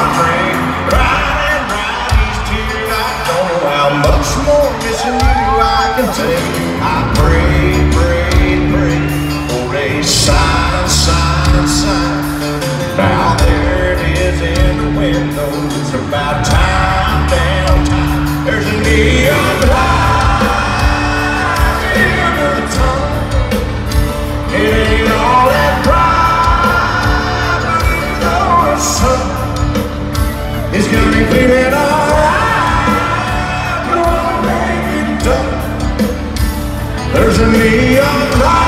heartbreak, crying right these tears. I don't know how much more missing you I can take. I pray, pray, pray for a sign, sign, sign. Now there it is in the window. It's about time, damn time. There's a neon light in the tunnel. It ain't all that bright, but you know the sun is gonna be cleaning alright. Gonna make it done. There's a neon light.